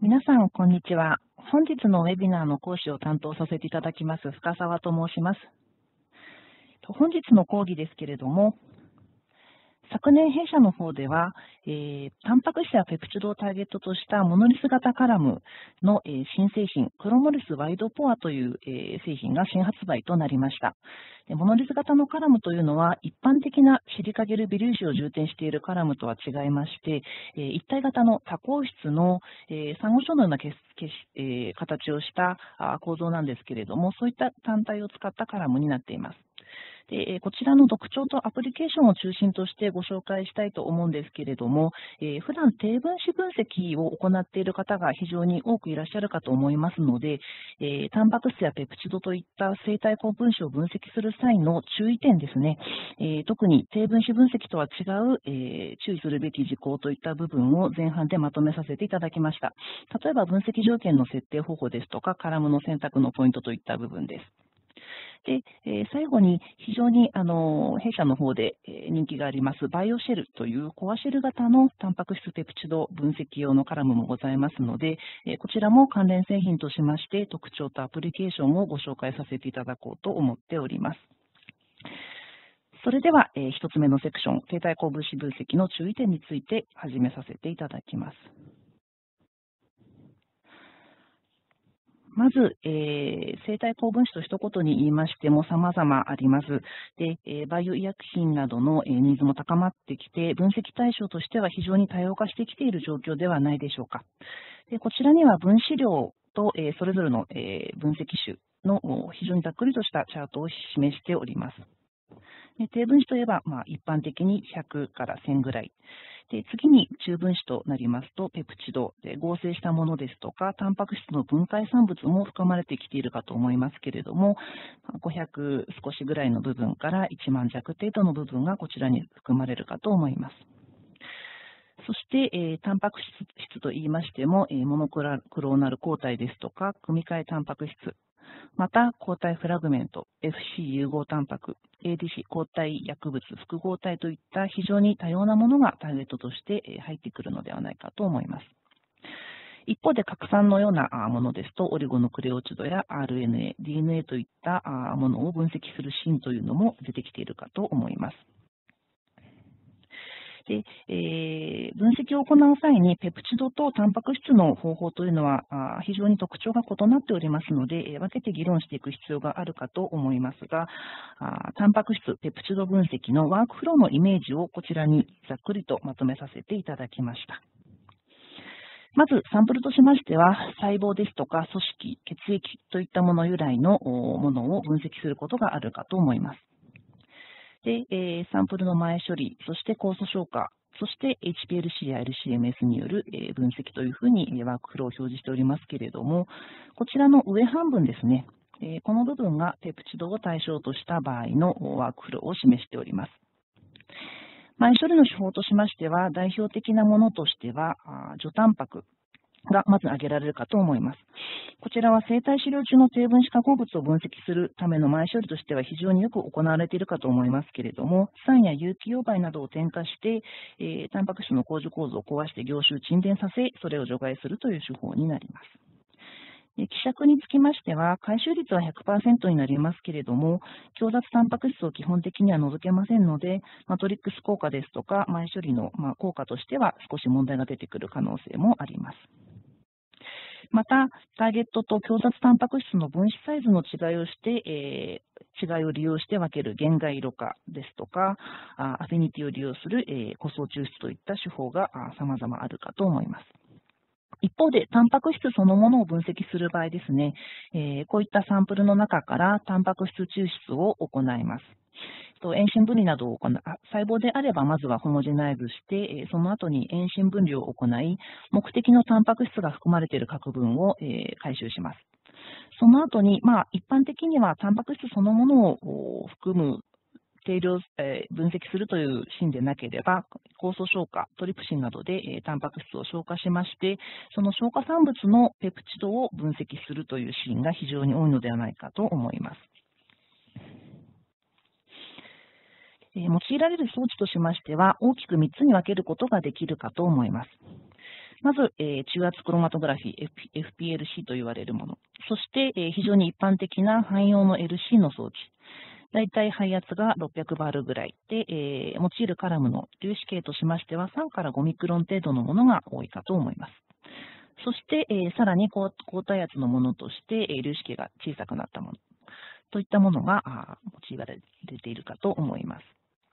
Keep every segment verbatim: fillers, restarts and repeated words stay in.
皆さん、こんにちは。本日のウェビナーの講師を担当させていただきます、深澤と申します。本日の講義ですけれども、昨年弊社の方では、えー、タンパク質やペプチドをターゲットとしたモノリス型カラムの、えー、新製品、クロモリスワイドポアという、えー、製品が新発売となりました。でモノリス型のカラムというのは、一般的なシリカゲル微粒子を充填しているカラムとは違いまして、えー、一体型の多孔質の、えー、サンゴ礁のようなけけえー、形をしたあ構造なんですけれども、そういった単体を使ったカラムになっています。でこちらの特徴とアプリケーションを中心としてご紹介したいと思うんですけれども、えー、普段低分子分析を行っている方が非常に多くいらっしゃるかと思いますので、えー、タンパク質やペプチドといった生体高分子を分析する際の注意点ですね、えー、特に低分子分析とは違う、えー、注意するべき事項といった部分を前半でまとめさせていただきました。例えば分析条件の設定方法ですとか、カラムの選択のポイントといった部分です。で、えー、最後に非常にあの弊社の方で人気がありますバイオシェルというコアシェル型のタンパク質ペプチド分析用のカラムもございますので、えー、こちらも関連製品としまして特徴とアプリケーションをご紹介させていただこうと思っております。それでは、えー、ひとつめのセクション、生体高分子分析の注意点について始めさせていただきます。まず、えー、生体高分子と一言に言いましても様々あります。で、えー、バイオ医薬品などの、えー、ニーズも高まってきて、分析対象としては非常に多様化してきている状況ではないでしょうか。でこちらには分子量と、えー、それぞれの、えー、分析種の非常にざっくりとしたチャートを示しております。で低分子といえば、まあ、一般的にひゃくからせんぐらい。で次に中分子となりますと、ペプチドで合成したものですとか、タンパク質の分解産物も含まれてきているかと思いますけれども、ごひゃく少しぐらいの部分からいちまん弱程度の部分がこちらに含まれるかと思います。そして、えー、タンパク質といいましても、えー、モノクローナル抗体ですとか、組み換えタンパク質、また抗体フラグメント、エフシー 融合タンパク、エーディーシー 抗体薬物複合体といった非常に多様なものがターゲットとして入ってくるのではないかと思います。一方で核酸のようなものですと、オリゴヌクレオチドや アールエヌエー、ディーエヌエー といったものを分析するシーンというのも出てきているかと思います。でえー、分析を行う際に、ペプチドとタンパク質の方法というのはあ非常に特徴が異なっておりますので、分けて議論していく必要があるかと思いますが、あタンパク質、ペプチド分析のワークフローのイメージをこちらにざっくりとまとめさせていただきました。まず、サンプルとしましては、細胞ですとか組織、血液といったもの由来のものを分析することがあるかと思います。で、えー、サンプルの前処理、そして酵素消化、そして エイチピーエルシー や エルシーエムエス による分析というふうにワークフローを表示しておりますけれども、こちらの上半分ですね、この部分がペプチドを対象とした場合のワークフローを示しております。前処理の手法としましては、代表的なものとしては、除タンパクがまず挙げられるかと思います。こちらは生体資料中の低分子化合物を分析するための前処理としては非常によく行われているかと思いますけれども、酸や有機溶媒などを添加して、えー、タンパク質の工事構造を壊して凝集沈殿させ、それを除外するという手法になります。希釈につきましては、回収率は ひゃくパーセント になりますけれども、強脱タンパク質を基本的には除けませんので、マトリックス効果ですとか、前処理の効果としては少し問題が出てくる可能性もあります。また、ターゲットと強脱タンパク質の分子サイズの違いをして、えー、違いを利用して分ける限界色化ですとか、アフィニティを利用する、えー、個層抽出といった手法が様々あるかと思います。一方で、タンパク質そのものを分析する場合ですね、えー、こういったサンプルの中からタンパク質抽出を行います。遠心分離などを行う、細胞であればまずはホモジェナイズして、その後に遠心分離を行い、目的のタンパク質が含まれている核分を回収します。その後に、まあ、一般的にはタンパク質そのものを含む定量、えー、分析するというシーンでなければ、酵素消化、トリプシンなどで、えー、タンパク質を消化しまして、その消化産物のペプチドを分析するというシーンが非常に多いのではないかと思います。えー、用いられる装置としましては、大きくみっつに分けることができるかと思います。 まず、えー中圧クロマトグラフィー、エフピーエルシー と言われるもの。そして、えー非常に一般的な汎用の エルシー の装置。だいたい配圧がろっぴゃくバールぐらいで、えー用いるカラムの粒子径としましてはさんからごミクロン程度のものが多いかと思います。そして、えーさらに高高体圧のものとして、えー粒子径が小さくなったものといったものがあー用いられているかと思います。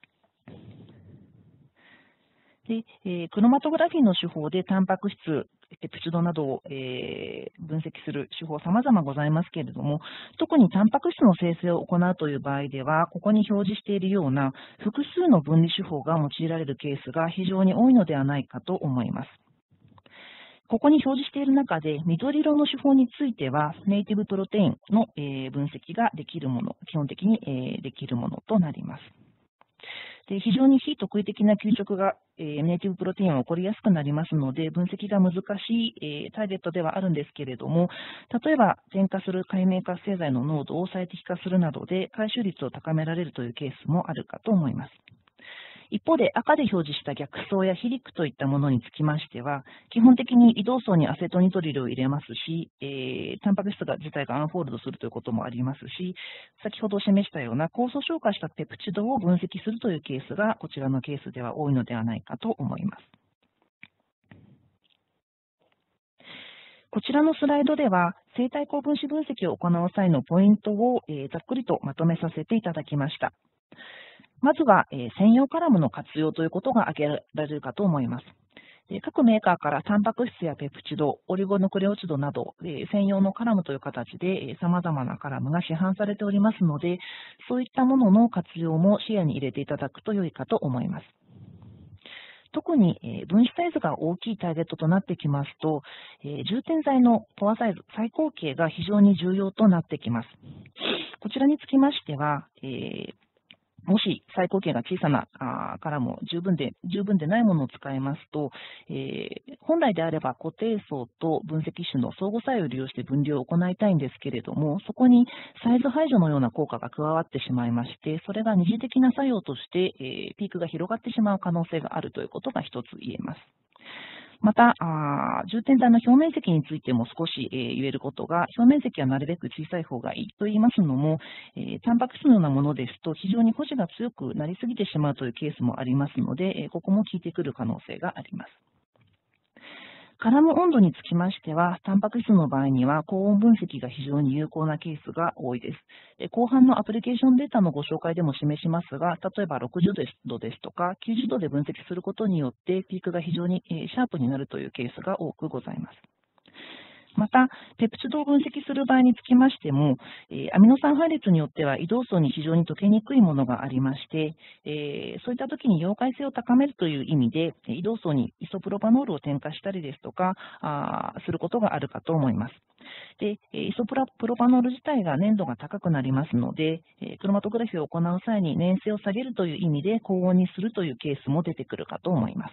で、えークロマトグラフィーの手法でタンパク質、ペプチドなどを、えー分析する手法様々ございますけれども、特にタンパク質の生成を行うという場合では、ここに表示しているような複数の分離手法が用いられるケースが非常に多いのではないかと思います。ここに表示している中で、緑色の手法については、ネイティブプロテインの、えー分析ができるもの、基本的に、えーできるものとなります。で非常に非特異的な吸着が、えーネイティブプロテインは起こりやすくなりますので、分析が難しい、えーターゲットではあるんですけれども、例えば、添加する界面活性剤の濃度を最適化するなどで、回収率を高められるというケースもあるかと思います。一方で、赤で表示した逆走やヒリックといったものにつきましては、基本的に移動層にアセトニトリルを入れますし、えータンパク質が自体がアンフォールドするということもありますし、先ほど示したような酵素消化したペプチドを分析するというケースが、こちらのケースでは多いのではないかと思います。こちらのスライドでは、生体高分子分析を行う際のポイントを、えーざっくりとまとめさせていただきました。まずは、えー専用カラムの活用ということが挙げられるかと思います。で各メーカーからタンパク質やペプチド、オリゴヌクレオチドなど、えー専用のカラムという形で、えー様々なカラムが市販されておりますので、そういったものの活用も視野に入れていただくと良いかと思います。特に、えー分子サイズが大きいターゲットとなってきますと、えー充填剤のポアサイズ、最高径が非常に重要となってきます。こちらにつきましては、えーもし最高径が小さなあからも十分で、十分でないものを使いますと、えー本来であれば固定層と分析種の相互作用を利用して分離を行いたいんですけれども、そこにサイズ排除のような効果が加わってしまいまして、それが二次的な作用として、えーピークが広がってしまう可能性があるということが一つ言えます。また、あ充填剤の表面積についても少し、えー言えることが、表面積はなるべく小さい方がいいと言いますのも、えータンパク質のようなものですと、非常に保持が強くなりすぎてしまうというケースもありますので、えーここも効いてくる可能性があります。カラム温度につきましては、タンパク質の場合には高温分析が非常に有効なケースが多いです。で後半のアプリケーションデータのご紹介でも示しますが、例えばろくじゅうどですとかきゅうじゅうどで分析することによって、ピークが非常にえーシャープになるというケースが多くございます。また、ペプチドを分析する場合につきましても、えーアミノ酸配列によっては移動層に非常に溶けにくいものがありまして、えーそういったときに溶解性を高めるという意味で、移動層にイソプロパノールを添加したりですとか、あーすることがあるかと思います。で、えーイソプロプロパノール自体が粘度が高くなりますので、えークロマトグラフィーを行う際に粘性を下げるという意味で高温にするというケースも出てくるかと思います。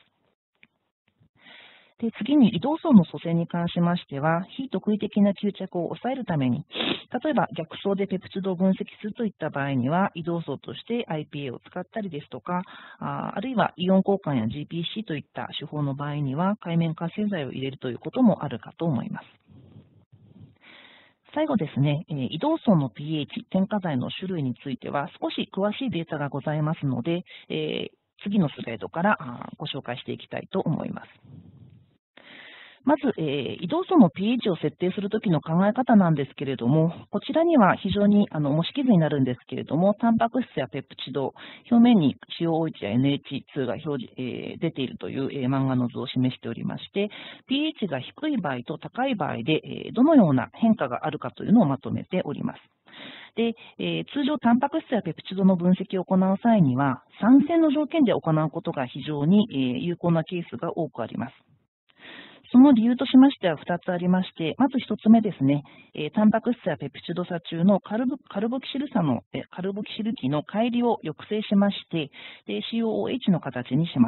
で次に移動層の組成に関しましては、非特異的な吸着を抑えるために、例えば逆走でペプチドを分析するといった場合には、移動層として アイピーエー を使ったりですとか、ああるいはイオン交換や ジーピーシー といった手法の場合には、界面活性剤を入れるということもあるかと思います。最後ですね、えー移動層の pH、添加剤の種類については、少し詳しいデータがございますので、えー次のスライドからあーご紹介していきたいと思います。まず、えー移動層の pH を設定するときの考え方なんですけれども、こちらには非常にあの模式図になるんですけれども、タンパク質やペプチド、表面に シーオーオーワン や エヌエイチツー が表示、えー出ているという、えー漫画の図を示しておりまして、pH が低い場合と高い場合で、えーどのような変化があるかというのをまとめております。で、えー通常、タンパク質やペプチドの分析を行う際には、酸性の条件で行うことが非常に、えー有効なケースが多くあります。その理由としましてはふたつありまして、まずひとつめですね、えータンパク質やペプチド差中のカルボカルボキシル酸の、えーカルボキシル基の乖離を抑制しまして、で シーオーオーワン の形にします。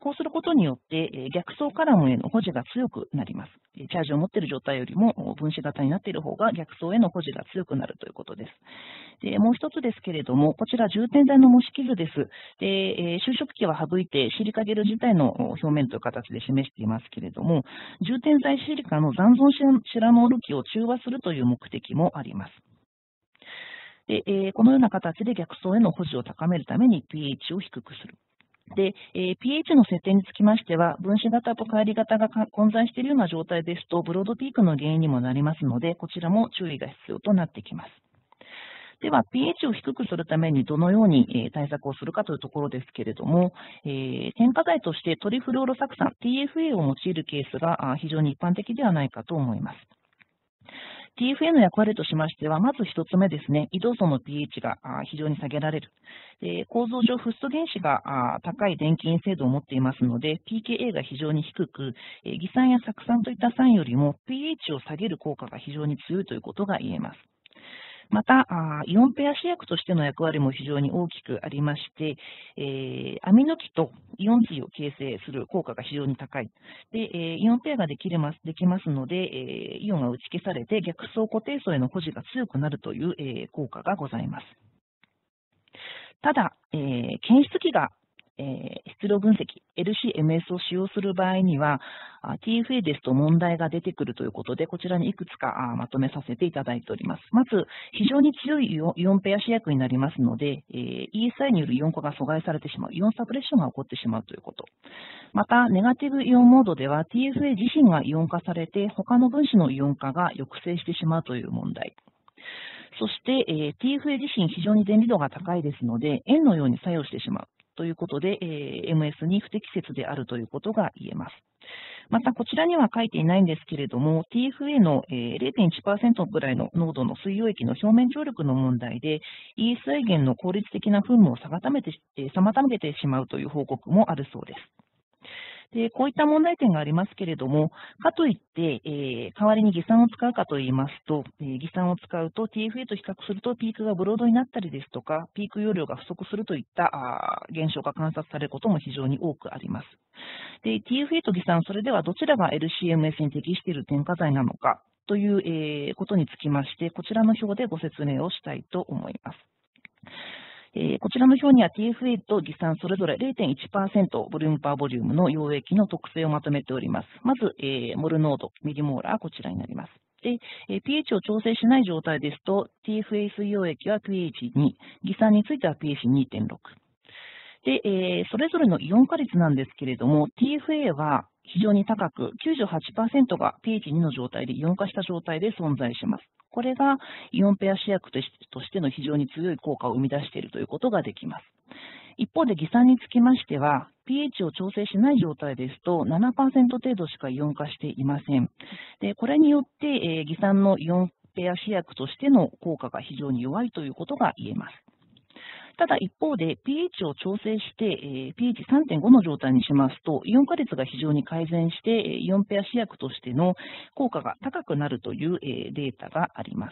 こうすることによって、えー、逆走カラムへの保持が強くなります。チャージを持っている状態よりも分子型になっている方が逆走への保持が強くなるということです。でもう一つですけれども、こちら充填剤の模式図です。で、えー、収縮器は省いてシリカゲル自体の表面という形で示していますけれども、充填剤シリカの残存シラノール基を中和するという目的もあります。で、えー、このような形で逆走への保持を高めるために pH を低くする。で、えー、pH の設定につきましては、分子型と乖離型が混在しているような状態ですと、ブロードピークの原因にもなりますので、こちらも注意が必要となってきます。では、pH を低くするためにどのように対策をするかというところですけれども、えー、添加剤としてトリフルオロサク酸 ティーエフエー を用いるケースが非常に一般的ではないかと思います。ティーエフエー の役割としましては、まず一つ目ですね、移動素の pH が非常に下げられる。で構造上、フッ素原子が高い電気陰性度を持っていますので、ピーケーエー が非常に低く、偽酸や酢酸といった酸よりも pH を下げる効果が非常に強いということが言えます。また、イオンペア試薬としての役割も非常に大きくありまして、えー、アミノ基とイオン対を形成する効果が非常に高い。で、えー、イオンペアができますできますので、えー、イオンが打ち消されて逆走固定層への保持が強くなるという、えー、効果がございます。ただ、えー、検出器がえー、質量分析 エルシーエムエス を使用する場合には ティーエフエー ですと問題が出てくるということで、こちらにいくつかまとめさせていただいております。まず、非常に強いイオンペア試薬になりますので、えー、イーエスアイ によるイオン化が阻害されてしまう、イオンサプレッションが起こってしまうということ。また、ネガティブイオンモードでは ティーエフエー 自身がイオン化されて、他の分子のイオン化が抑制してしまうという問題。そして、えー、ティーエフエー 自身非常に電離度が高いですので、塩のように作用してしまう。ということで、えー、エムエス に不適切であるということが言えます。また、こちらには書いていないんですけれども、ティーエフエー の、えー、ゼロてんいちパーセント ぐらいの濃度の水溶液の表面張力の問題で、イーエスアイ 源の効率的な噴霧を妨めて、えー、妨げてしまうという報告もあるそうです。でこういった問題点がありますけれども、かといって、えー、代わりに偽酸を使うかといいますと、えー、偽酸を使うと ティーエフエー と比較するとピークがブロードになったりですとか、ピーク容量が不足するといったあ現象が観察されることも非常に多くあります。で ティーエフエー と偽酸、それではどちらが エルシーエムエス に適している添加剤なのかという、えー、ことにつきまして、こちらの表でご説明をしたいと思います。えー、こちらの表には ティーエフエー と偽酸それぞれ ゼロてんいちパーセント ボリュームパーボリュームの溶液の特性をまとめております。まず、えー、モル濃度、ミリモーラー、こちらになります。で、えー、pH を調整しない状態ですと、ティーエフエー 水溶液は ピーエイチに、偽酸については ピーエイチにてんろく。で、えー、それぞれのイオン化率なんですけれども、ティーエフエー は非常に高く、きゅうじゅうはちパーセント が ピーエイチに の状態でイオン化した状態で存在します。これがイオンペア試薬としての非常に強い効果を生み出しているということができます。一方で偽酸につきましては、pH を調整しない状態ですと ななパーセント 程度しかイオン化していません。でこれによって、えー、偽酸のイオンペア試薬としての効果が非常に弱いということが言えます。ただ一方で pH を調整して、えー、ピーエイチさんてんご の状態にしますと、イオン化率が非常に改善して、イオンペア試薬としての効果が高くなるという、えー、データがあります。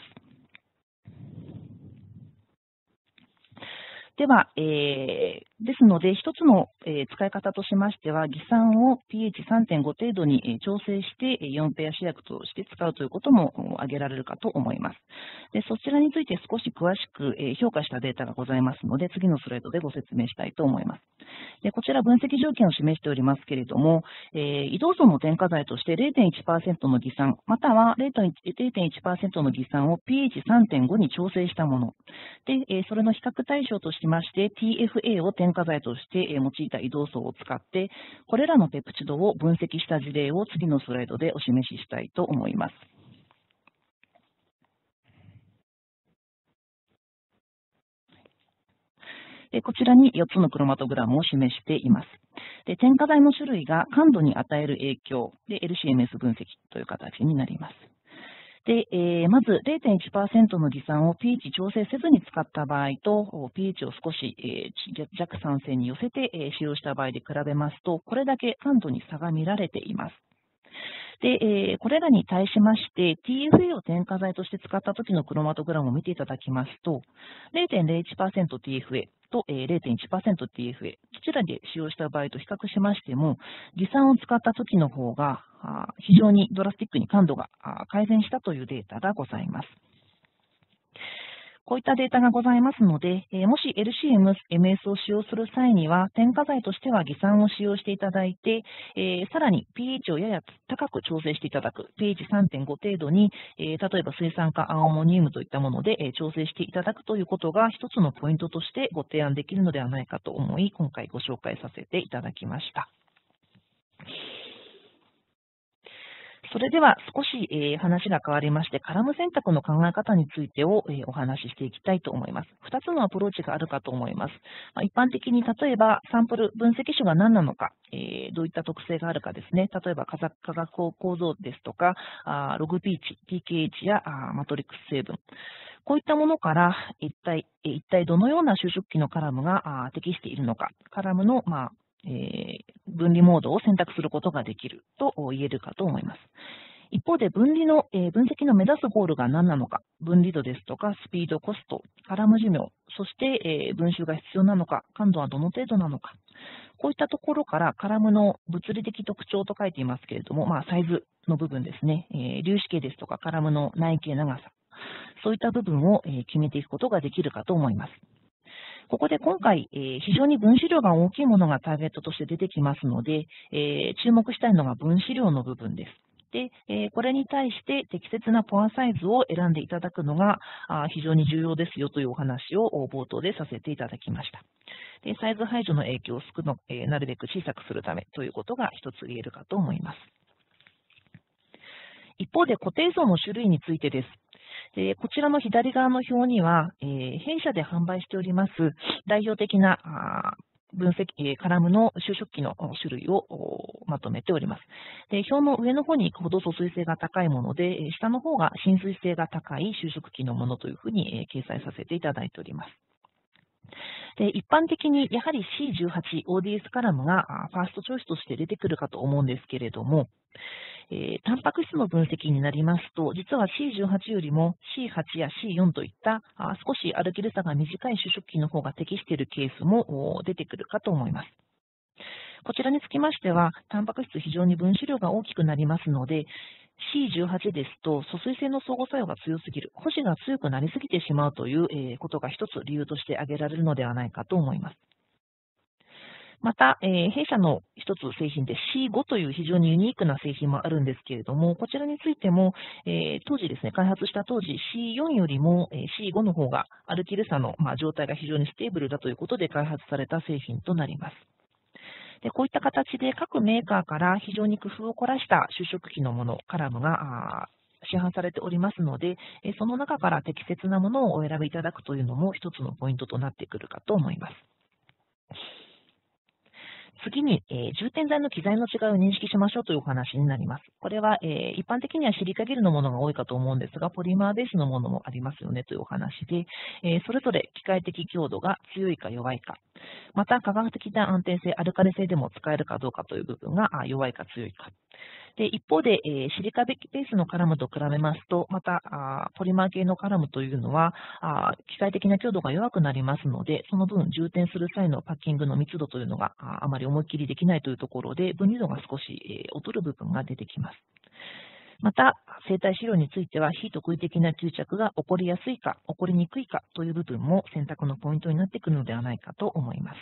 では、えー、ですので、一つの、えー、使い方としましては、偽酸を ピーエイチさんてんご 程度に、えー、調整して、イオンペア試薬として使うということも挙げられるかと思います。でそちらについて少し詳しく、えー、評価したデータがございますので、次のスライドでご説明したいと思います。でこちら、分析条件を示しておりますけれども、えー、移動素の添加剤として ゼロてんいちパーセント の偽酸、または ゼロてんいちパーセント の偽酸を ピーエイチさんてんご に調整したもの。で、えー、それの比較対象としまして ティーエフエー を添加剤として用いた移動素を使って、これらのペプチドを分析した事例を次のスライドでお示ししたいと思います。こちらによっつのクロマトグラムを示しています。で添加剤の種類が感度に与える影響で エルシーエムエス 分析という形になります。で、えー、まず ゼロてんいちパーセント の偽酸を pH 調整せずに使った場合と pH を少し、えー、弱酸性に寄せて、えー、使用した場合で比べますと、これだけ感度に差が見られています。で、えー、これらに対しまして ティーエフエー を添加剤として使った時のクロマトグラムを見ていただきますと ゼロてんゼロいちパーセント ティーエフエー、 と ゼロてんいちパーセントティーエフエー、どちらで使用した場合と比較しましても、偽酸を使った時の方が非常にドラスティックに感度が改善したというデータがございます。こういったデータがございますので、えー、もし エルシーエムエス を使用する際には、添加剤としては偽酸を使用していただいて、えー、さらに pH をやや高く調整していただく、ピーエイチさんてんご 程度に、えー、例えば水酸化アンモニウムといったもので、えー、調整していただくということが一つのポイントとしてご提案できるのではないかと思い、今回ご紹介させていただきました。それでは少し、えー、話が変わりまして、カラム選択の考え方についてを、えー、お話ししていきたいと思います。ふたつのアプローチがあるかと思います。まあ、一般的に例えばサンプル分析種が何なのか、えー、どういった特性があるかですね。例えば化学構造ですとか、あログピーチ、ピーケーエイチ やあマトリックス成分。こういったものから一体、一体どのような収縮器のカラムが適しているのか、カラムの、まあえー、分離モードを選択することができると言えるかと思います。一方で分離の、えー、分析の目指すゴールが何なのか、分離度ですとか、スピード、コスト、カラム寿命、そして、えー、分集が必要なのか、感度はどの程度なのか、こういったところからカラムの物理的特徴と書いていますけれども、まあ、サイズの部分ですね、えー、粒子径ですとか、カラムの内径長さ、そういった部分を、えー、決めていくことができるかと思います。ここで今回、えー、非常に分子量が大きいものがターゲットとして出てきますので、えー、注目したいのが分子量の部分です。で、えー、これに対して適切なポアサイズを選んでいただくのがあ非常に重要ですよというお話を冒頭でさせていただきました。で、サイズ排除の影響を少の、えー、なるべく小さくするためということが一つ言えるかと思います。一方で固定層の種類についてです。でこちらの左側の表には、えー、弊社で販売しております代表的な分析、えー、カラムの収縮器の種類をまとめております。で表の上の方に行くほど疎水性が高いもので、下の方が浸水性が高い収縮器のものというふうに、えー、掲載させていただいております。で一般的にやはり シーじゅうはちオーディーエス カラムがファーストチョイスとして出てくるかと思うんですけれども、えー、タンパク質の分析になりますと、実は シーじゅうはち よりも シーはち や シーよん といったあ少し歩ける差が短い収縮器の方が適しているケースも出てくるかと思います。こちらにつきましては、タンパク質非常に分子量が大きくなりますので、シーじゅうはち ですと、疎水性の相互作用が強すぎる、保持が強くなりすぎてしまうという、えー、ことが一つ理由として挙げられるのではないかと思います。また、えー、弊社の一つ製品で シーご という非常にユニークな製品もあるんですけれども、こちらについても、えー、当時ですね、開発した当時 シーよん よりも シーご の方がアルキル差の、まあ、状態が非常にステーブルだということで開発された製品となります。でこういった形で各メーカーから非常に工夫を凝らした収縮器のもの、カラムが市販されておりますので、その中から適切なものをお選びいただくというのも一つのポイントとなってくるかと思います。次に、えー、充填剤の機材の違いを認識しましょうというお話になります。これは、えー、一般的にはシリカゲルのものが多いかと思うんですが、ポリマーベースのものもありますよねというお話で、えー、それぞれ機械的強度が強いか弱いか、また科学的な安定性、アルカリ性でも使えるかどうかという部分が弱いか強いか。で一方で、えー、シリカベースのカラムと比べますと、またあポリマー系のカラムというのはあ機械的な強度が弱くなりますので、その分充填する際のパッキングの密度というのがああまり思いっきりできないというところで、分離度が少し、えー、劣る部分が出てきます。また、生体資料については、非特異的な吸着が起こりやすいか、起こりにくいかという部分も選択のポイントになってくるのではないかと思います。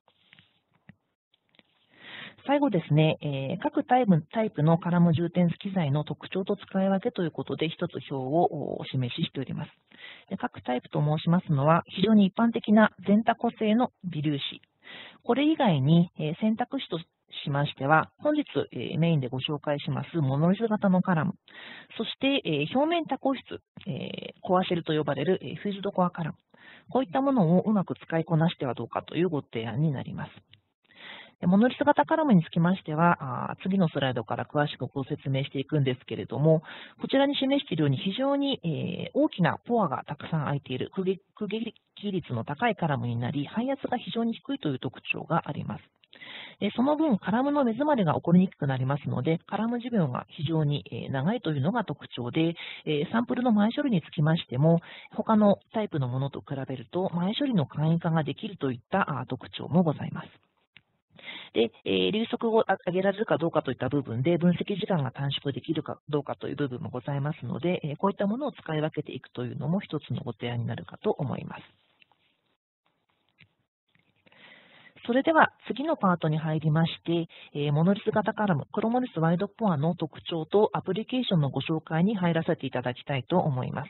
最後ですね、えー、各タイプ、タイプのカラム充填機材の特徴と使い分けということで、一つ表をお示ししております。で各タイプと申しますのは、非常に一般的な全多個性の微粒子。これ以外に、えー、選択肢としましては、本日、えー、メインでご紹介しますモノリス型のカラム、そして、えー、表面多孔質、えー、コアシェルと呼ばれる、えー、フューズドコアカラム、こういったものをうまく使いこなしてはどうかというご提案になります。モノリス型カラムにつきましては、あ次のスライドから詳しくご説明していくんですけれども、こちらに示しているように非常に、えー、大きなポアがたくさん空いている空撃率の高いカラムになり、排圧が非常に低いという特徴があります。 でその分、カラムの目詰まりが起こりにくくなりますので、カラム寿命が非常にえー長いというのが特徴で、えーサンプルの前処理につきましても、他のタイプのものと比べると、前処理の簡易化ができるといったあ特徴もございます。で、えー流速を上げられるかどうかといった部分で、分析時間が短縮できるかどうかという部分もございますので、えーこういったものを使い分けていくというのも一つのご提案になるかと思います。それでは次のパートに入りまして、えーモノリス型カラム、クロモリスワイドポアの特徴とアプリケーションのご紹介に入らせていただきたいと思います。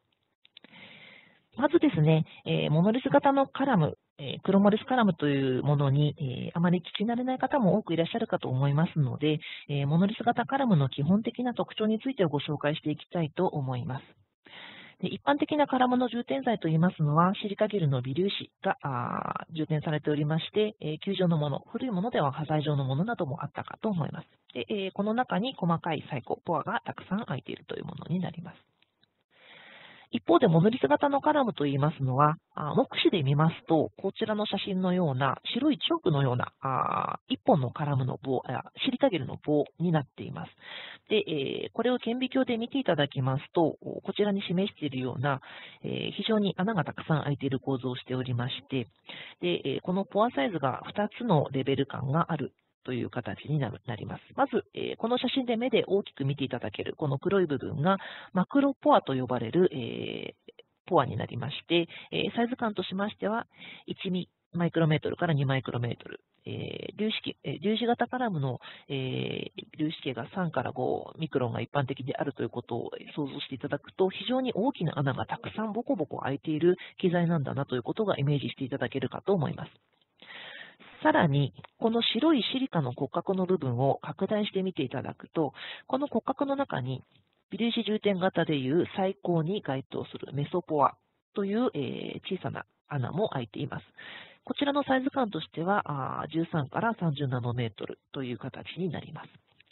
まずですね、えーモノリス型のカラム、えークロモリスカラムというものに、えーあまり聞き慣れない方も多くいらっしゃるかと思いますので、えーモノリス型カラムの基本的な特徴についてご紹介していきたいと思います。で一般的なカラムの充填剤といいますのは、シリカゲルの微粒子があー充填されておりまして、えー球状のもの、古いものでは端材状のものなどもあったかと思います。でえーこの中に細かい細工、ポアがたくさん入っているというものになります。一方で、モノリス型のカラムといいますのは、あ目視で見ますと、こちらの写真のような白いチョークのようなあ一本のカラムの棒、あシリカゲルの棒になっています。で、えーこれを顕微鏡で見ていただきますと、こちらに示しているような、えー非常に穴がたくさん開いている構造をしておりまして、でえーこのポアサイズがふたつのレベル感があるという形になります。まず、えーこの写真で目で大きく見ていただけるこの黒い部分がマクロポアと呼ばれる、えーポアになりまして、えーサイズ感としましてはいちミマイクロメートルからにマイクロメートル、えー粒子系えー粒子型カラムの、えー粒子系がさんからごミクロンが一般的であるということを想像していただくと、非常に大きな穴がたくさんボコボコ開いている機材なんだなということがイメージしていただけるかと思います。さらに、この白いシリカの骨格の部分を拡大して見ていただくと、この骨格の中に微粒子充填型でいう最高に該当するメソポアという、えー小さな穴も開いています。こちらのサイズ感としてはあーじゅうさんからさんじゅうナノメートルという形になります。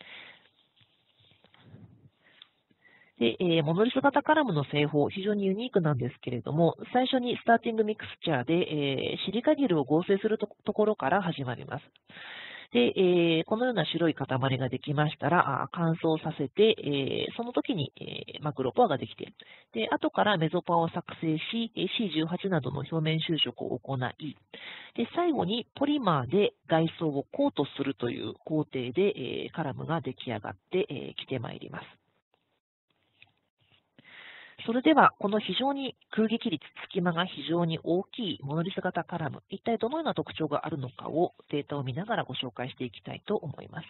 で、えーモノリス型カラムの製法、非常にユニークなんですけれども、最初にスターティングミクスチャーで、えーシリカゲルを合成するとところから始まります。で、えーこのような白い塊ができましたら、あ乾燥させて、えーその時に、えーマクロポアができて、で、後からメゾポアを作成し、えー シーじゅうはち などの表面修飾を行い、で、最後にポリマーで外装をコートするという工程で、えーカラムが出来上がってき、えーてまいります。それでは、この非常に空撃率、隙間が非常に大きいモノリス型カラム、一体どのような特徴があるのかをデータを見ながらご紹介していきたいと思います。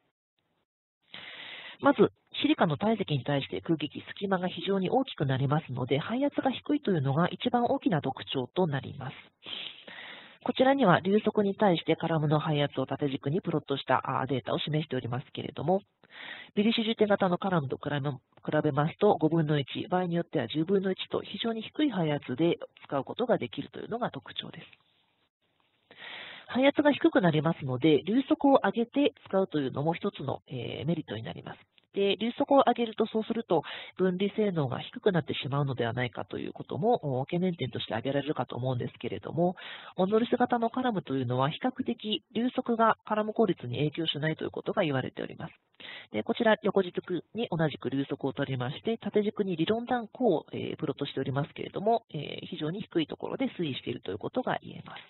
まず、シリカの体積に対して空撃、隙間が非常に大きくなりますので、排圧が低いというのが一番大きな特徴となります。こちらには流速に対してカラムの排圧を縦軸にプロットしたデータを示しておりますけれども、微粒子充填型のカラムと比べますとごぶんのいち、場合によってはじゅうぶんのいちと非常に低い排圧で使うことができるというのが特徴です。排圧が低くなりますので、流速を上げて使うというのも一つの、えーメリットになります。で、流速を上げると、そうすると分離性能が低くなってしまうのではないかということも懸念点として挙げられるかと思うんですけれども、モノリス型のカラムというのは比較的流速がカラム効率に影響しないということが言われております。でこちら、横軸に同じく流速を取りまして、縦軸に理論弾高を、えープロットしておりますけれども、えー非常に低いところで推移しているということが言えます。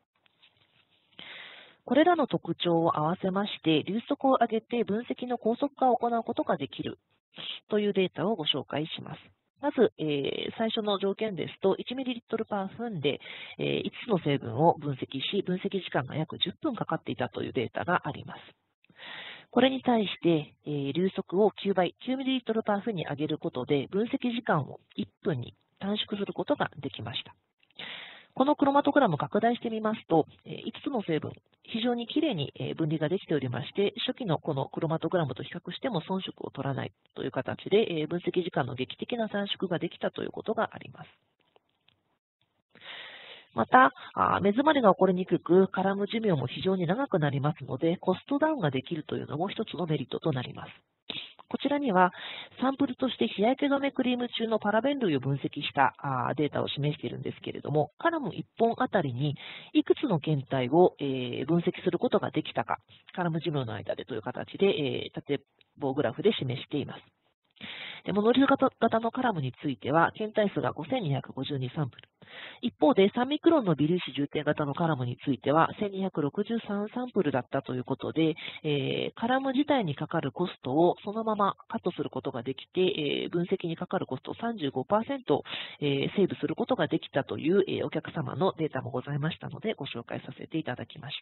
これらの特徴を合わせまして、流速を上げて分析の高速化を行うことができるというデータをご紹介します。まず、えー最初の条件ですと、いちミリリットルパー分で、えーいつつの成分を分析し、分析時間が約じゅっぷんかかっていたというデータがあります。これに対して、えー流速をきゅうばい、きゅうミリリットルパー分に上げることで、分析時間をいっぷんに短縮することができました。このクロマトグラム拡大してみますと、えーいつつの成分、非常にきれいにえー分離ができておりまして、初期のこのクロマトグラムと比較しても遜色を取らないという形で、えー分析時間の劇的な短縮ができたということがあります。また、あー目詰まりが起こりにくく、カラム寿命も非常に長くなりますので、コストダウンができるというのも一つのメリットとなります。 こちらには、サンプルとして日焼け止めクリーム中のパラベン類を分析したあデータを示しているんですけれども、カラムいっぽんあたりにいくつの検体を、えー分析することができたか、カラム寿命の間でという形で、えー縦棒グラフで示しています。でモノリス型型のカラムについては、検体数がごせんにひゃくごじゅうにサンプル。一方で、さんミクロンの微粒子充填型のカラムについては、せんにひゃくろくじゅうさんサンプルだったということで、えーカラム自体にかかるコストをそのままカットすることができて、えー分析にかかるコストをさんじゅうごパーセント、えーセーブすることができたという、えーお客様のデータもございましたので、ご紹介させていただきました。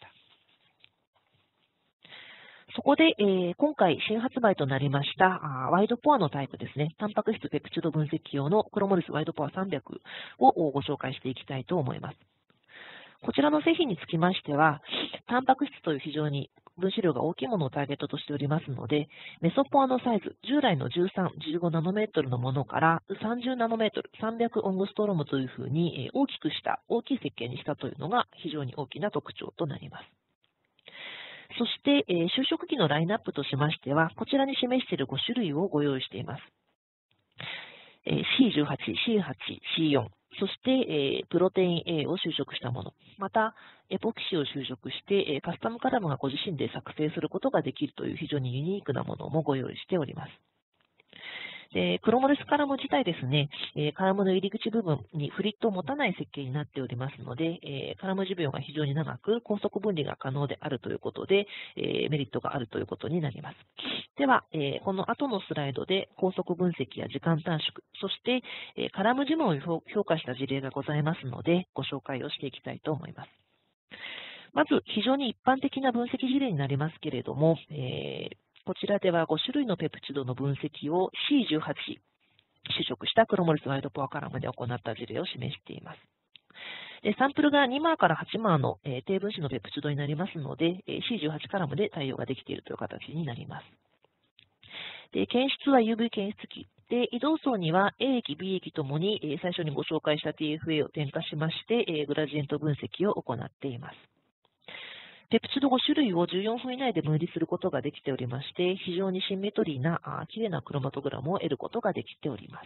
そこで、えー今回新発売となりましたあーワイドポアのタイプですね、タンパク質ペプチド分析用のクロモリスワイドポアさんびゃくをご紹介していきたいと思います。こちらの製品につきましては、タンパク質という非常に分子量が大きいものをターゲットとしておりますので、メソポアのサイズ、従来のじゅうさん、じゅうごナノメートルのものからさんじゅうナノメートル、さんびゃくオングストロームというふうにえー大きくした、大きい設計にしたというのが非常に大きな特徴となります。そして、えー就職機のラインナップとしましては、こちらに示しているご種類をご用意しています。えー シーじゅうはち、シーはち、シーよん、そして、えープロテイン A を就職したもの、また、エポキシを就職して、えーカスタムカラムがご自身で作成することができるという非常にユニークなものもご用意しております。でクロモリスカラム自体ですね、えーカラムの入り口部分にフリットを持たない設計になっておりますので、えーカラム寿命が非常に長く、高速分離が可能であるということで、えーメリットがあるということになります。では、えーこの後のスライドで高速分析や時間短縮、そして、えーカラム寿命を評価した事例がございますので、ご紹介をしていきたいと思います。まず、非常に一般的な分析事例になりますけれども、えーこちらではご種類のペプチドの分析を シーじゅうはち 就職したクロモリスワイドポアカラムで行った事例を示しています。でサンプルがにマーからはちマーの、えー低分子のペプチドになりますので、えー シーじゅうはち カラムで対応ができているという形になります。で検出は ユーブイ 検出器。で移動層には A 液、B 液ともに、えー最初にご紹介した ティーエフエー を添加しまして、えーグラジエント分析を行っています。ペプチドご種類をじゅうよんぷん以内で分離することができておりまして、非常にシンメトリーなあ綺麗なクロマトグラムを得ることができております。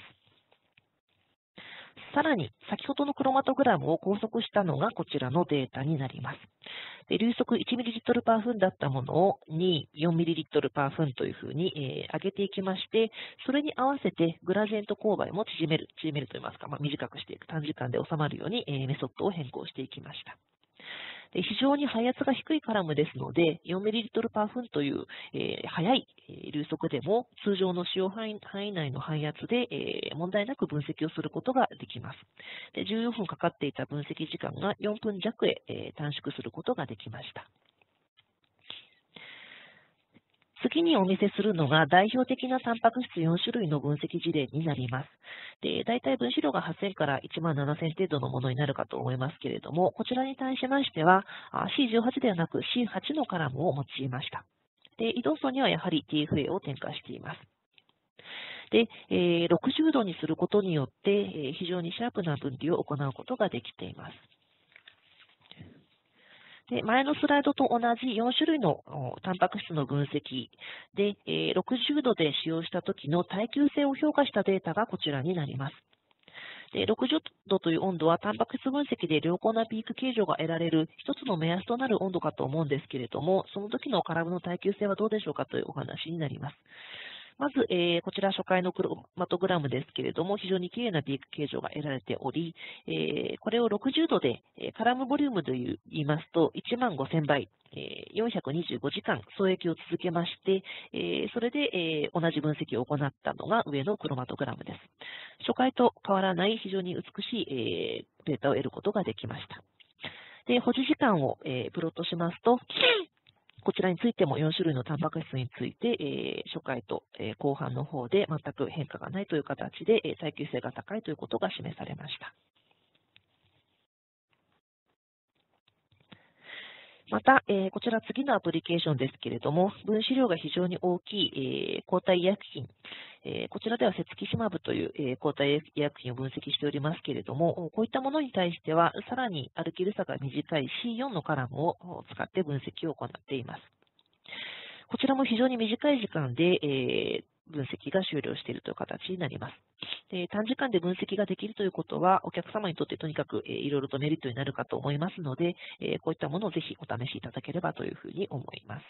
さらに、先ほどのクロマトグラムを拘束したのがこちらのデータになります。で流速いちミリリットルパー分だったものをに、よんミリリットルパー分というふうに、えー上げていきまして、それに合わせてグラジエント勾配も縮める、縮めるといいますか、まあ、短くしていく、短時間で収まるように、えーメソッドを変更していきました。で非常に配圧が低いカラムですので、よんミリリットルパー分という、えー速いえー流速でも通常の使用範囲範囲内の配圧で、えー問題なく分析をすることができます。でじゅうよんぷんかかっていた分析時間がよんぷん弱へ、えー短縮することができました。次にお見せするのが代表的なタンパク質よん種類の分析事例になります。で大体分子量がはっせんからいちまんななせん程度のものになるかと思いますけれども、こちらに対しましては シーじゅうはち ではなく シーはち のカラムを用いました。で移動層にはやはり ティーエフエー を添加しています。で、えーろくじゅうどにすることによって、えー非常にシャープな分離を行うことができています。で前のスライドと同じよん種類のおタンパク質の分析で、えーろくじゅうどで使用した時の耐久性を評価したデータがこちらになります。でろくじゅうどという温度はタンパク質分析で良好なピーク形状が得られる一つの目安となる温度かと思うんですけれども、その時のカラムの耐久性はどうでしょうかというお話になります。まず、えーこちら初回のクロマトグラムですけれども、非常にきれいなピーク形状が得られており、えーこれをろくじゅうどで、えーカラムボリュームという言いますと、いちまんごせんばい、えーよんひゃくにじゅうごじかん双液を続けまして、えーそれで、えー同じ分析を行ったのが上のクロマトグラムです。初回と変わらない非常に美しい、えーデータを得ることができました。で保持時間を、えープロットしますと、こちらについてもよん種類のタンパク質について、えー初回と、えー後半の方で全く変化がないという形で、えー耐久性が高いということが示されました。また、えーこちら次のアプリケーションですけれども、分子量が非常に大きい、えー抗体医薬品、えーこちらではセツキシマブという、えー抗体医薬品を分析しておりますけれども、こういったものに対しては、さらに歩きる差が短い シーよん のカラムを使って分析を行っています。こちらも非常に短い時間で、えー分析が終了しているという形になります。で、短時間で分析ができるということは、お客様にとってとにかく、えー、いろいろとメリットになるかと思いますので、えー、こういったものをぜひお試しいただければというふうに思います。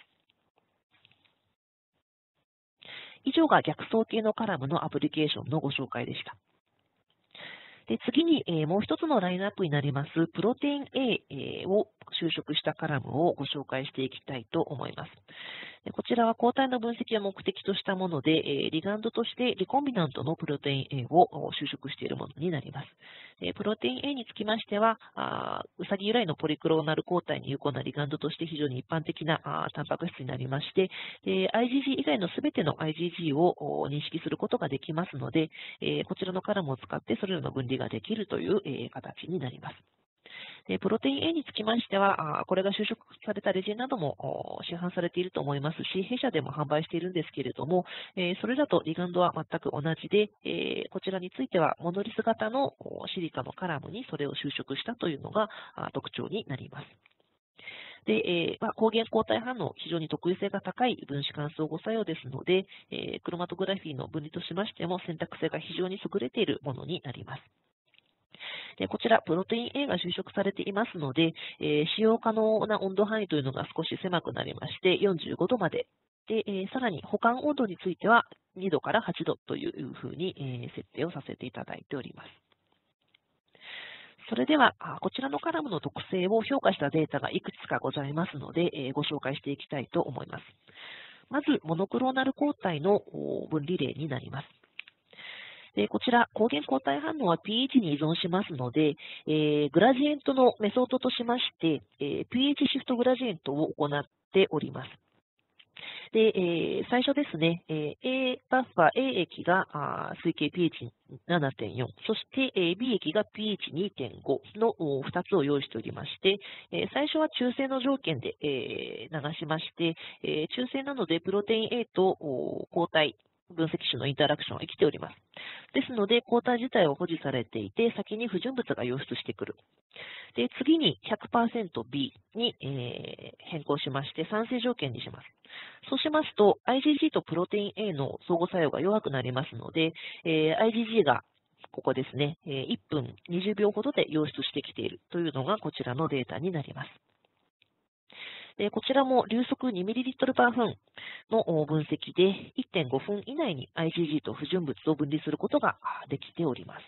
以上が逆走系のカラムのアプリケーションのご紹介でした。で次に、えー、もう一つのラインナップになります、プロテイン A、えー、を修飾したカラムをご紹介していきたいと思います。でこちらは抗体の分析を目的としたもので、えー、リガンドとしてリコンビナントのプロテイン A を修飾しているものになります。でプロテイン A につきましては、あウサギ由来のポリクローナル抗体に有効なリガンドとして非常に一般的なあタンパク質になりまして、で アイジージー 以外のすべての アイジージー を認識することができますので、えー、こちらのカラムを使ってそれらの分離ができるという、えー、形になります。でプロテイン A につきましては、これが修飾されたレジンなども市販されていると思いますし、弊社でも販売しているんですけれども、それらとリガンドは全く同じで、こちらについてはモノリス型のシリカのカラムにそれを修飾したというのが特徴になります。で、えーまあ、抗原抗体反応、非常に特異性が高い分子間相互作用ですので、えー、クロマトグラフィーの分離としましても選択性が非常に優れているものになります。でこちら、プロテイン A が修飾されていますので、えー、使用可能な温度範囲というのが少し狭くなりまして、よんじゅうごどまで。で、えー、さらに保管温度についてはにどからはちどというふうに、えー、設定をさせていただいております。それでは、こちらのカラムの特性を評価したデータがいくつかございますので、えー、ご紹介していきたいと思います。まず、モノクローナル抗体の分離例になります。でこちら、抗原抗体反応は pH に依存しますので、えー、グラジエントのメソッドとしまして、えー、pH シフトグラジエントを行っております。で、えー、最初ですね、えー、A バッファー A 液が推計 ピーエイチななてんよん、そして、えー、B 液が ピーエイチにてんご のふたつを用意しておりまして、えー、最初は中性の条件で、えー、流しまして、えー、中性なのでプロテイン A と抗体、分析種のインタラクションは生きております。ですので、抗体自体は保持されていて、先に不純物が溶出してくる。で次に ひゃくパーセントビー に、えー、変更しまして、酸性条件にします。そうしますと、アイジージー とプロテイン A の相互作用が弱くなりますので、えー、アイジージー がここですね、えー、いっぷんにじゅうびょうほどで溶出してきているというのがこちらのデータになります。でこちらも流速 にミリリットルパーフンの分析で いってんごふん以内に アイジージー と不純物を分離することができております。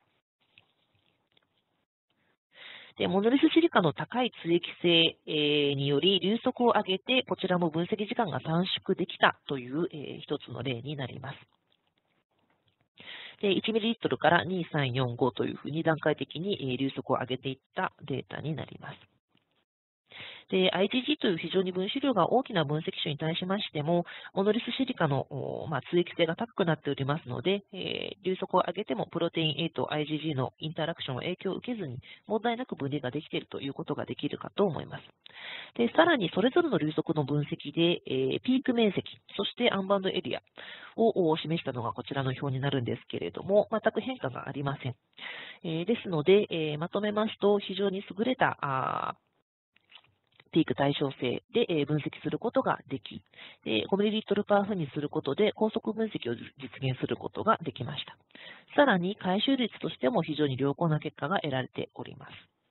でモノリスシリカの高い通液性、えー、により流速を上げて、こちらも分析時間が短縮できたという、えー、一つの例になります。でいちミリリットルからに、さん、よん、ごというふうに段階的に流速を上げていったデータになります。で アイジージー という非常に分子量が大きな分析種に対しましても、モノリスシリカの、まあ、通液性が高くなっておりますので、えー、流速を上げてもプロテイン A と アイジージー のインタラクションを影響を受けずに問題なく分離ができているということができるかと思います。でさらにそれぞれの流速の分析で、えー、ピーク面積、そしてアンバウンドエリアを示したのがこちらの表になるんですけれども、全く変化がありません。えー、ですので、えー、まとめますと、非常に優れたあピーク対称性で分析することができ、ごミリリットルパーフンにすることで高速分析を実現することができました。さらに回収率としても非常に良好な結果が得られております。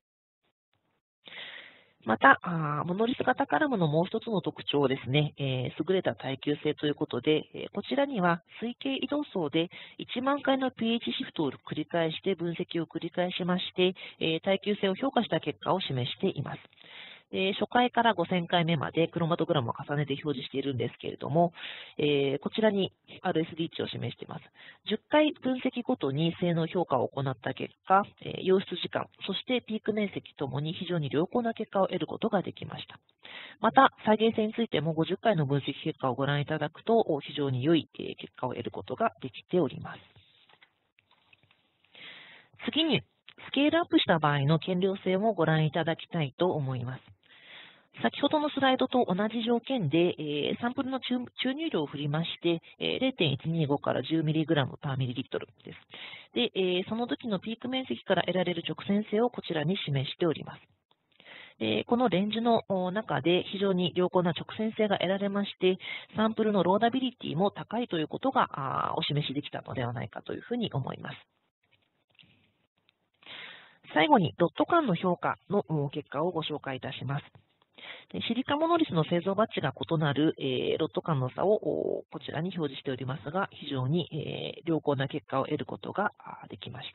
また、モノリス型カラムのもう一つの特徴ですね、えー、優れた耐久性ということで、えー、こちらには推計移動層でいちまんかいの pH シフトを繰り返して分析を繰り返しまして、えー、耐久性を評価した結果を示しています。で初回からごせんかいめまでクロマトグラムを重ねて表示しているんですけれども、えー、こちらに アールエスディー 値を示しています。じゅっかい分析ごとに性能評価を行った結果、えー、溶出時間、そしてピーク面積ともに非常に良好な結果を得ることができました。また、再現性についてもごじゅっかいの分析結果をご覧いただくと、非常に良い結果を得ることができております。次に、スケールアップした場合の検量性をご覧いただきたいと思います。先ほどのスライドと同じ条件で、えー、サンプルの注入量を振りまして、えー、れいてんいちにごからじゅうミリグラムパーミリリットルです。で、えー、その時のピーク面積から得られる直線性をこちらに示しております。 でこのレンジの中で非常に良好な直線性が得られまして、サンプルのローダビリティも高いということがお示しできたのではないかというふうに思います。最後に、ロット間の評価の結果をご紹介いたします。シリカモノリスの製造バッジが異なる、えー、ロット間の差をこちらに表示しておりますが、非常に、えー、良好な結果を得ることができました。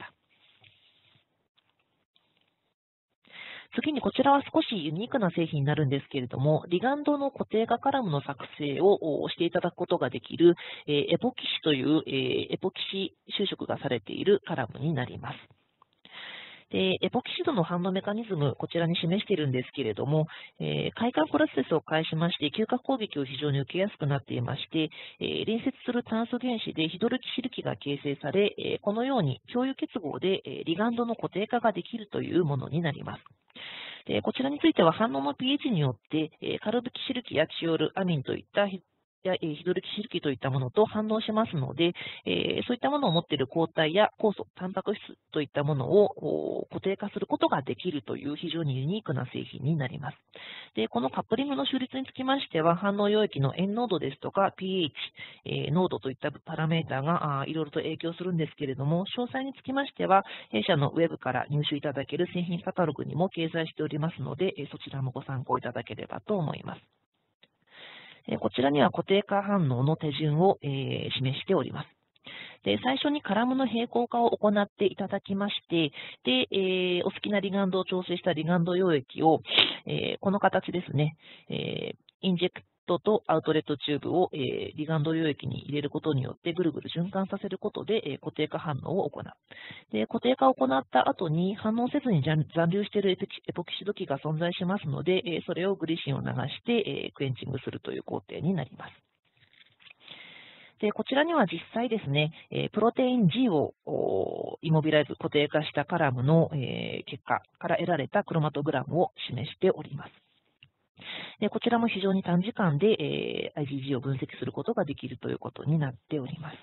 次にこちらは少しユニークな製品になるんですけれども、リガンドの固定化カラムの作成をしていただくことができる、えー、エポキシという、えー、エポキシ修飾がされているカラムになります。でエポキシドの反応メカニズム、こちらに示しているんですけれども、えー、快感プロセスを介しまして、嗅覚攻撃を非常に受けやすくなっていまして、えー、隣接する炭素原子でヒドルキシル基が形成され、えー、このように共有結合で、えー、リガンドの固定化ができるというものになります。でこちらについては反応の pH によって、えー、カルブキシル基やチオール、アミンといったやヒドルキシル基といったものと反応しますので、えー、そういったものを持っている抗体や酵素、タンパク質といったものを固定化することができるという非常にユニークな製品になります。でこのカップリングの種列につきましては、反応溶液の塩濃度ですとか pH、えー、濃度といったパラメータがいろいろと影響するんですけれども、詳細につきましては、弊社のウェブから入手いただける製品カタログにも掲載しておりますので、そちらもご参考いただければと思います。こちらには固定化反応の手順を、えー、示しております。で最初にカラムの平行化を行っていただきまして、でえー、お好きなリガンドを調整したリガンド溶液を、えー、この形ですね、えー、インジェクトとアウトレットチューブを、えー、リガンド溶液に入れることによってぐるぐる循環させることで、えー、固定化反応を行う。で固定化を行った後に反応せずに残留しているエポキシド基が存在しますので、えー、それをグリシンを流して、えー、クエンチングするという工程になります。でこちらには実際ですね、えー、プロテイン G をイモビライズ固定化したカラムの、えー、結果から得られたクロマトグラムを示しております。でこちらも非常に短時間で、えー、アイジージー を分析することができるということになっております。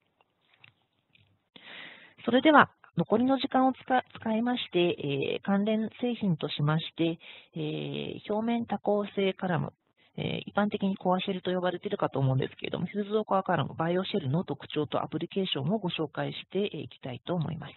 それでは、残りの時間を使いまして、えー、関連製品としまして、えー、表面多孔性カラム、えー、一般的にコアシェルと呼ばれているかと思うんですけれども、フューズドコアカラム、バイオシェルの特徴とアプリケーションをご紹介していきたいと思います。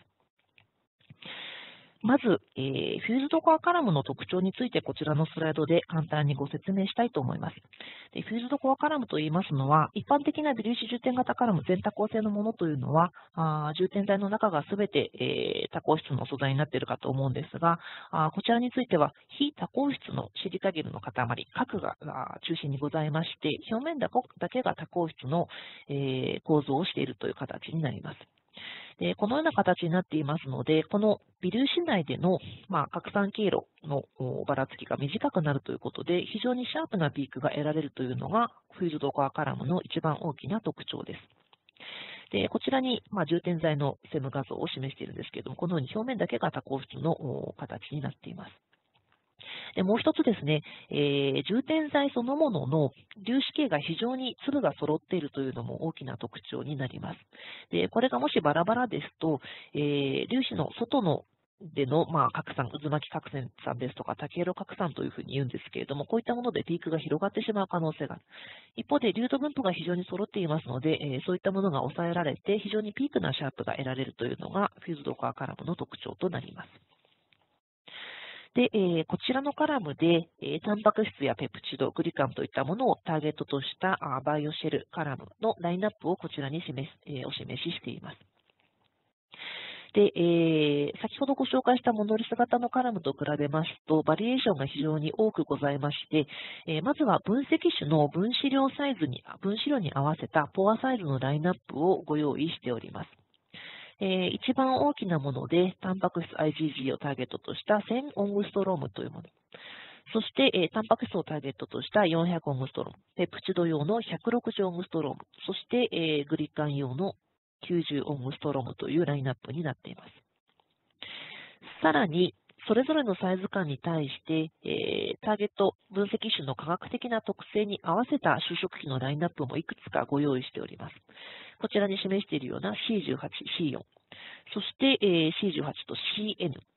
まず、えー、フューズドコアカラムの特徴についてこちらのスライドで簡単にご説明したいと思います。でフューズドコアカラムといいますのは、一般的な微粒子充填型カラム全多孔性のものというのは、あ充填剤の中がすべて、えー、多孔質の素材になっているかと思うんですが、あこちらについては非多孔質のシリカゲルの塊、核が中心にございまして、表面だけが多孔質の、えー、構造をしているという形になります。でこのような形になっていますので、この微粒子内での、まあ、拡散経路のばらつきが短くなるということで、非常にシャープなピークが得られるというのが、フューズドコアカラムの一番大きな特徴です。でこちらに、まあ、充填剤のセム画像を示しているんですけれども、このように表面だけが多孔質の形になっています。でもう一つですね、えー、充填剤そのものの粒子径が非常に粒が揃っているというのも大きな特徴になります。でこれがもしバラバラですと、えー、粒子の外のでの、まあ、拡散、渦巻き拡散ですとか、多経路拡散というふうに言うんですけれども、こういったものでピークが広がってしまう可能性がある。一方で、流動分布が非常に揃っていますので、えー、そういったものが抑えられて、非常にピークなシャープが得られるというのが、フューズドコアカラムの特徴となります。で、えー、こちらのカラムで、えー、タンパク質やペプチド、グリカンといったものをターゲットとしたあバイオシェルカラムのラインナップをこちらに示す、えー、お示ししています。で、えー、先ほどご紹介したモノリス型のカラムと比べますと、バリエーションが非常に多くございまして、えー、まずは分析種の分子量サイズに、分子量に合わせたポアサイズのラインナップをご用意しております。えー、一番大きなもので、タンパク質 アイジージー をターゲットとしたせんオングストロームというもの。そして、えー、タンパク質をターゲットとしたよんひゃくオングストローム。ペプチド用のひゃくろくじゅうオングストローム。そして、えー、グリカン用のきゅうじゅうオングストロームというラインナップになっています。さらに、それぞれのサイズ感に対して、えー、ターゲット分析種の科学的な特性に合わせた就職機のラインナップもいくつかご用意しております。こちらに示しているような シーじゅうはち、シーよん、そして、えー、シーじゅうはち と シーエヌ、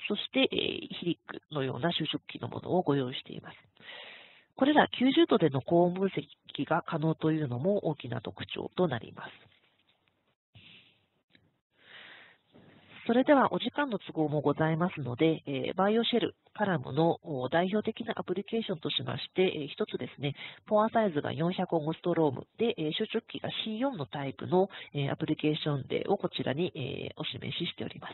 そして、えー、ヒリックのような収縮器のものをご用意しています。これらきゅうじゅうどでの高温分析が可能というのも大きな特徴となります。それではお時間の都合もございますので、えー、バイオシェル、カラムの代表的なアプリケーションとしまして、えー、一つですね、ポアサイズがよんひゃくオングストロームで、えー、収縮器が シーよん のタイプの、えー、アプリケーション例をこちらに、えー、お示ししております。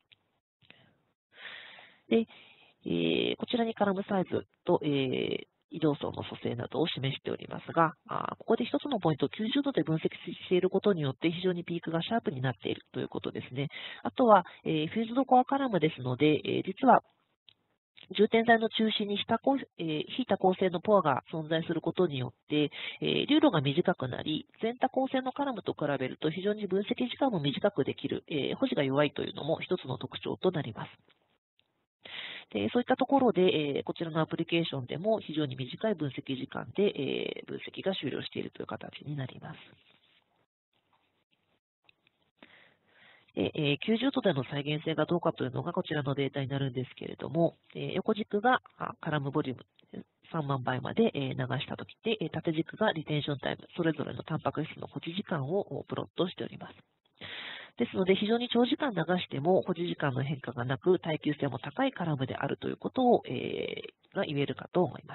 で、えー、こちらにカラムサイズと、えー移動層の組成などを示しておりますが、あここで一つのポイント、きゅうじゅうどで分析していることによって非常にピークがシャープになっているということですね。あとは、えー、フューズドコアカラムですので、えー、実は充填剤の中心に下構、えー、非多構成のポアが存在することによって、えー、流度が短くなり、全多構成のカラムと比べると非常に分析時間も短くできる、えー、保持が弱いというのも一つの特徴となります。でそういったところで、えー、こちらのアプリケーションでも非常に短い分析時間で、えー、分析が終了しているという形になります。でえー、きゅうじゅうどでの再現性がどうかというのがこちらのデータになるんですけれども、えー、横軸がカラムボリュームさんまんばいまで流したときで、縦軸がリテンションタイム、それぞれのタンパク質の保持時間をプロットしております。ですので、非常に長時間流しても保持時間の変化がなく、耐久性も高いカラムであるということを、えー、が言えるかと思います。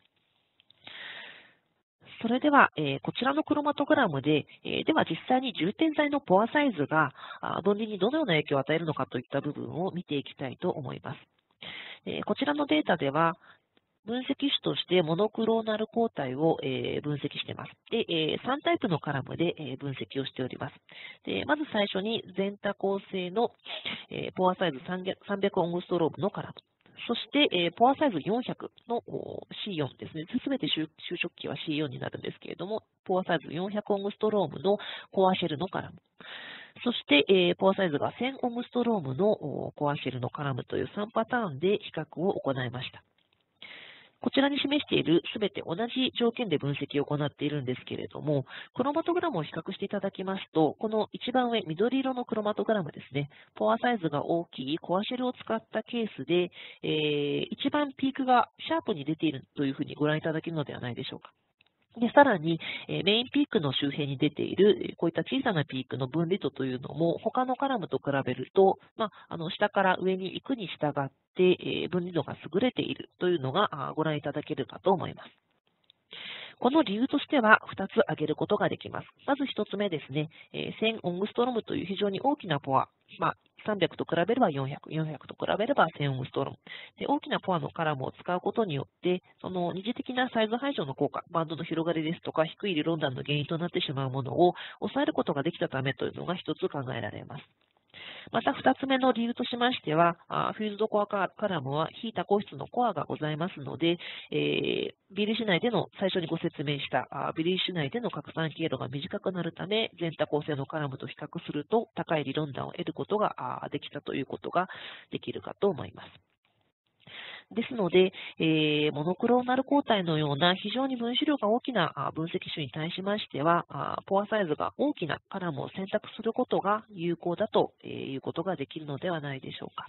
それでは、えー、こちらのクロマトグラムで、えー、では実際に充填剤のポアサイズが分離にどのような影響を与えるのかといった部分を見ていきたいと思います。えー、こちらのデータでは、分析種としてモノクローナル抗体を、えー、分析しています。で、えー、さんタイプのカラムで、えー、分析をしております。で、まず最初に全多構成の、えー、ポアサイズさんびゃくオングストロームのカラム。そして、えー、ポアサイズよんひゃくの シーよん ですね。すべて収縮器は シーよん になるんですけれども、ポアサイズよんひゃくオングストロームのコアシェルのカラム。そして、えー、ポアサイズがせんオングストロームのコアシェルのカラムというさんパターンで比較を行いました。こちらに示しているすべて同じ条件で分析を行っているんですけれども、クロマトグラムを比較していただきますと、この一番上、緑色のクロマトグラムですね、ポアサイズが大きいコアシェルを使ったケースで、えー、一番ピークがシャープに出ているというふうにご覧いただけるのではないでしょうか。で、さらに、えメインピークの周辺に出ている、こういった小さなピークの分離度というのも、他のカラムと比べると、まあ、あの下から上に行くに従って、え分離度が優れているというのがご覧いただけるかと思います。この理由としてはふたつ挙げることができます。まずひとつめですね、えせんオングストロームという非常に大きなポア、まあ、さんびゃくと比べればよんひゃく、よんひゃくと比べればせんオングストローム。で、大きなポアのカラムを使うことによって、その二次的なサイズ排除の効果、バンドの広がりですとか、低い理論弾の原因となってしまうものを抑えることができたためというのが一つ考えられます。また二つ目の理由としましては、フューズドコアカラムは非多項質のコアがございますので、えー、ビリー種内での最初にご説明したビリー種内での拡散経路が短くなるため、全多項性のカラムと比較すると高い理論弾を得ることができたということができるかと思います。ですので、えー、モノクローナル抗体のような非常に分子量が大きな分析種に対しましては、ポアサイズが大きなカラムを選択することが有効だということができるのではないでしょうか。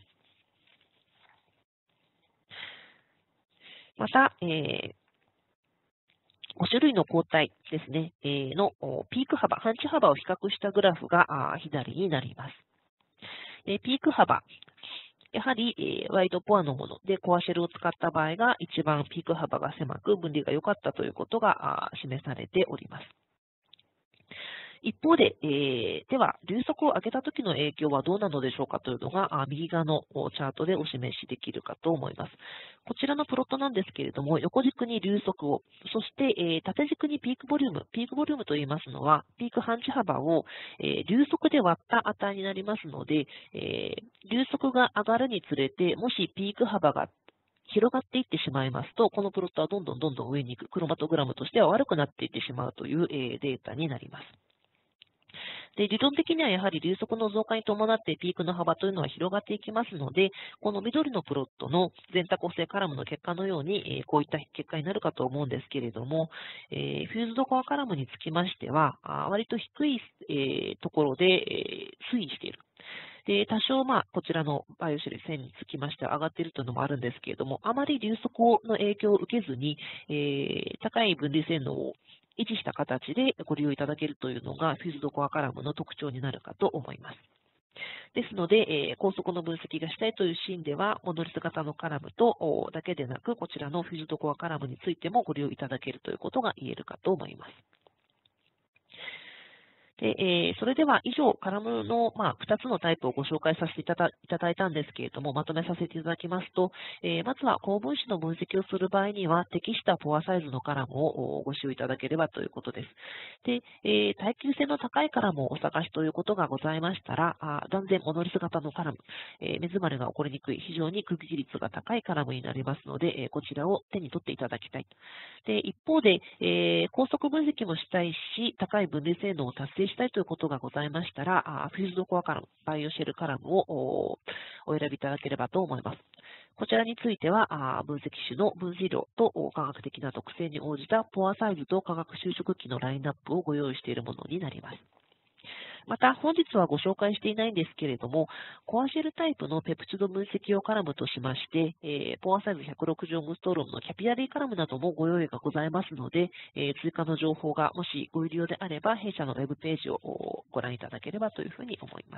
また、えーご種類の抗体ですね、えー、のピーク幅、範疇幅を比較したグラフが左になります。でピーク幅、やはり、えー、ワイドポアのものでコアシェルを使った場合が一番ピーク幅が狭く分離が良かったということが示されております。一方で、えー、では、流速を上げた時の影響はどうなのでしょうかというのが、右側のチャートでお示しできるかと思います。こちらのプロットなんですけれども、横軸に流速を、そして、えー、縦軸にピークボリューム。ピークボリュームと言いますのは、ピーク範疇幅を、えー、流速で割った値になりますので、えー、流速が上がるにつれて、もしピーク幅が広がっていってしまいますと、このプロットはどんどんどんどん上に行く、クロマトグラムとしては悪くなっていってしまうという、えー、データになります。で、理論的にはやはり流速の増加に伴ってピークの幅というのは広がっていきますので、この緑のプロットの全多構成カラムの結果のように、えー、こういった結果になるかと思うんですけれども、えー、フューズドコアカラムにつきましては、あ割と低い、えー、ところで、えー、推移している。 で、多少、まあ、こちらのバイオシェル線につきましては上がっているというのもあるんですけれども、あまり流速の影響を受けずに、えー、高い分離性能を維持した形でご利用いただけるというのが、フューズドコアカラムの特徴になるかと思います。ですので、えー、高速の分析がしたいというシーンでは、モノリス型のカラムとだけでなく、こちらのフューズドコアカラムについてもご利用いただけるということが言えるかと思います。でえー、それでは以上、カラムの、まあ、ふたつのタイプをご紹介させていただいただいたんですけれども、まとめさせていただきますと、えー、まずは高分子の分析をする場合には、適したポアサイズのカラムをご使用いただければということです。でえー、耐久性の高いカラムをお探しということがございましたら、あ断然モノリス型のカラム、えー、目詰まりが起こりにくい、非常に空気比率が高いカラムになりますので、えー、こちらを手に取っていただきたい。で一方で、えー、高速分析もしたいし、高い分離性能を達成したいということがございましたら、フューズドコアカラム、バイオシェルカラムをお選びいただければと思います。こちらについては、分析種の分子量と科学的な特性に応じたポアサイズと化学収縮器のラインナップをご用意しているものになります。また、本日はご紹介していないんですけれども、コアシェルタイプのペプチド分析用カラムとしまして、えー、ポアサイズひゃくろくじゅうオムストロームのキャピラリーカラムなどもご用意がございますので、えー、追加の情報がもしご入り用であれば、弊社のウェブページをご覧いただければというふうに思います。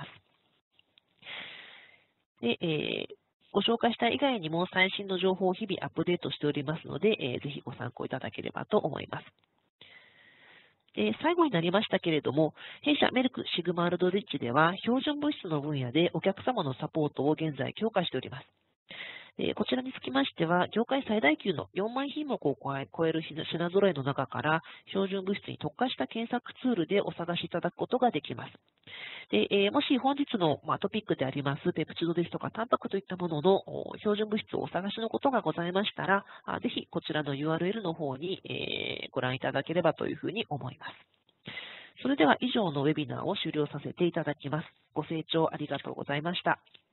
でえーご紹介した以外にも最新の情報を日々アップデートしておりますので、えー、ぜひご参考いただければと思います。で最後になりましたけれども、弊社メルクシグマアルドリッジでは、標準物質の分野でお客様のサポートを現在強化しております。でこちらにつきましては、業界最大級のよんまん品目を超える品揃えの中から、標準物質に特化した検索ツールでお探しいただくことができます。でえー、もし本日の、まあ、トピックであります、ペプチドですとか、タンパクといったものの標準物質をお探しのことがございましたら、あぜひこちらの ユーアールエル の方に、えー、ご覧いただければというふうに思います。それでは以上のウェビナーを終了させていただきます。ご清聴ありがとうございました。